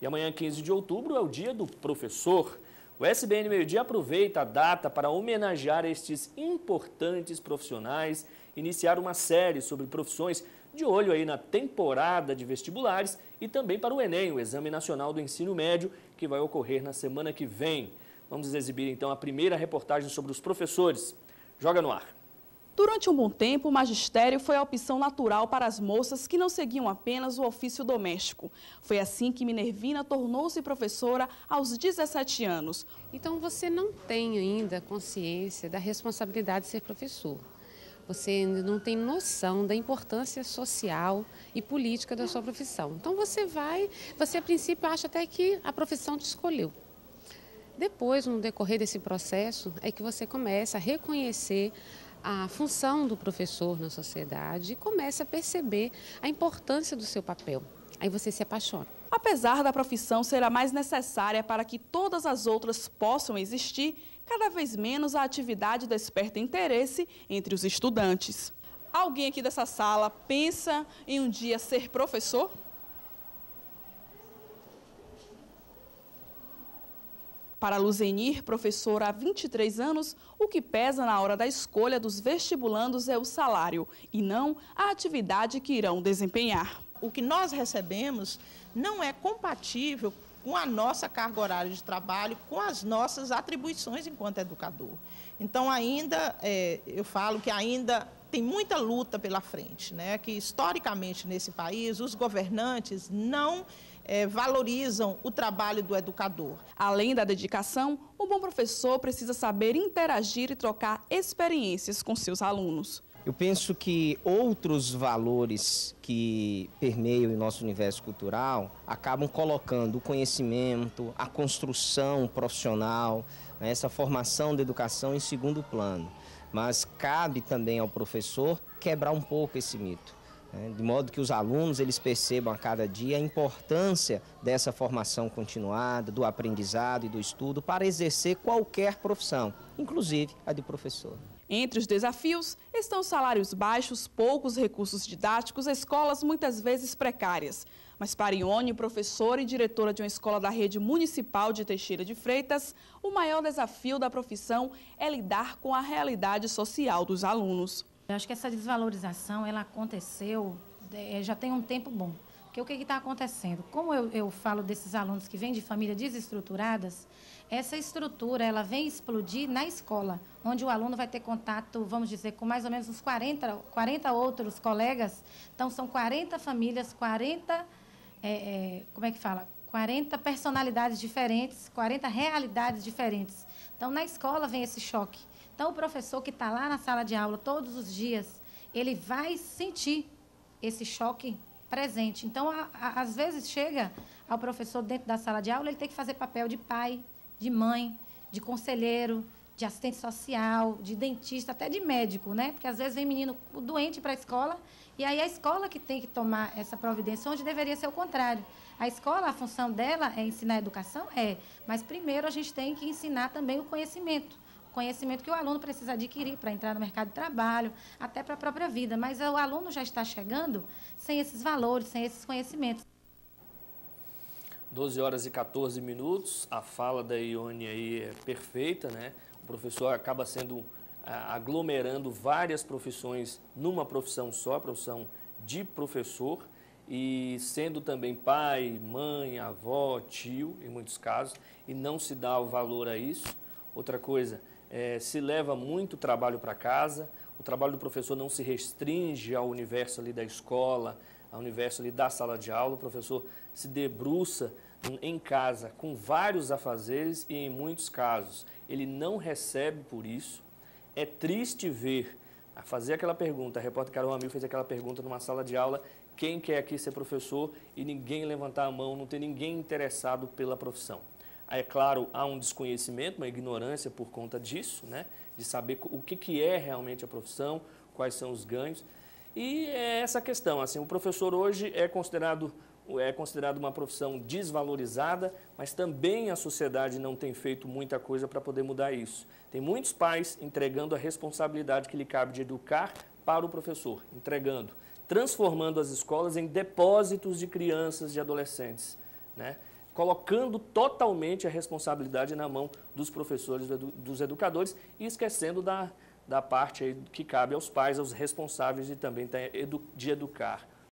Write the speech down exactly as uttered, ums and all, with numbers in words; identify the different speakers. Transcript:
Speaker 1: E amanhã, quinze de outubro, é o dia do professor. O S B N Meio Dia aproveita a data para homenagear estes importantes profissionais, iniciar uma série sobre profissões de olho aí na temporada de vestibulares e também para o Enem, o Exame Nacional do Ensino Médio, que vai ocorrer na semana que vem. Vamos exibir então a primeira reportagem sobre os professores. Joga no ar.
Speaker 2: Durante um bom tempo, o magistério foi a opção natural para as moças que não seguiam apenas o ofício doméstico. Foi assim que Minervina tornou-se professora aos dezessete anos.
Speaker 3: Então você não tem ainda consciência da responsabilidade de ser professor. Você ainda não tem noção da importância social e política da sua profissão. Então você vai, você a princípio acha até que a profissão te escolheu. Depois, no decorrer desse processo, é que você começa a reconhecer a função do professor na sociedade e começa a perceber a importância do seu papel. Aí você se apaixona.
Speaker 2: Apesar da profissão ser a mais necessária para que todas as outras possam existir, cada vez menos a atividade desperta interesse entre os estudantes. Alguém aqui dessa sala pensa em um dia ser professor? Para Luzenir, professora há vinte e três anos, o que pesa na hora da escolha dos vestibulandos é o salário e não a atividade que irão desempenhar.
Speaker 4: O que nós recebemos não é compatível com a nossa carga horária de trabalho, com as nossas atribuições enquanto educador. Então, ainda, é, eu falo que ainda tem muita luta pela frente, né? Que historicamente nesse país os governantes não é, valorizam o trabalho do educador.
Speaker 2: Além da dedicação, o bom professor precisa saber interagir e trocar experiências com seus alunos.
Speaker 5: Eu penso que outros valores que permeiam o nosso universo cultural acabam colocando o conhecimento, a construção profissional, né, essa formação da educação em segundo plano. Mas cabe também ao professor quebrar um pouco esse mito, né, de modo que os alunos eles percebam a cada dia a importância dessa formação continuada, do aprendizado e do estudo para exercer qualquer profissão, inclusive a de professor.
Speaker 2: Entre os desafios estão salários baixos, poucos recursos didáticos, escolas muitas vezes precárias. Mas para Ione, professora e diretora de uma escola da rede municipal de Teixeira de Freitas, o maior desafio da profissão é lidar com a realidade social dos alunos.
Speaker 6: Eu acho que essa desvalorização ela aconteceu é, já tem um tempo bom. Porque o que está acontecendo? Como eu, eu falo desses alunos que vêm de famílias desestruturadas, essa estrutura ela vem explodir na escola, onde o aluno vai ter contato, vamos dizer, com mais ou menos uns quarenta, quarenta outros colegas. Então, são quarenta famílias, quarenta, é, é, como é que fala? quarenta personalidades diferentes, quarenta realidades diferentes. Então, na escola vem esse choque. Então, o professor que está lá na sala de aula todos os dias, ele vai sentir esse choque presente. Então, a, a, às vezes, chega ao professor dentro da sala de aula, ele tem que fazer papel de pai, de mãe, de conselheiro, de assistente social, de dentista, até de médico, né? Porque às vezes vem menino doente para a escola e aí a escola que tem que tomar essa providência, onde deveria ser o contrário. A escola, a função dela é ensinar a educação? É, mas primeiro a gente tem que ensinar também o conhecimento. O conhecimento que o aluno precisa adquirir para entrar no mercado de trabalho, até para a própria vida. Mas o aluno já está chegando sem esses valores, sem esses conhecimentos.
Speaker 1: doze horas e quatorze minutos, a fala da Ione aí é perfeita, né? O professor acaba sendo, aglomerando várias profissões numa profissão só, a profissão de professor, e sendo também pai, mãe, avó, tio, em muitos casos, e não se dá o valor a isso. Outra coisa, é, se leva muito trabalho para casa, o trabalho do professor não se restringe ao universo ali da escola, ao universo ali da sala de aula, o professor se debruça em casa com vários afazeres e, em muitos casos, ele não recebe por isso. É triste ver, a fazer aquela pergunta, a repórter Carol Amil fez aquela pergunta numa sala de aula, quem quer aqui ser professor, e ninguém levantar a mão, não tem ninguém interessado pela profissão. Aí, é claro, há um desconhecimento, uma ignorância por conta disso, né, de saber o que, que é realmente a profissão, quais são os ganhos. E é essa questão, assim, o professor hoje é considerado, é considerado uma profissão desvalorizada, mas também a sociedade não tem feito muita coisa para poder mudar isso. Tem muitos pais entregando a responsabilidade que lhe cabe de educar para o professor, entregando, transformando as escolas em depósitos de crianças, de adolescentes, né? colocando totalmente a responsabilidade na mão dos professores, dos educadores, e esquecendo da, da parte aí que cabe aos pais, aos responsáveis e também de educar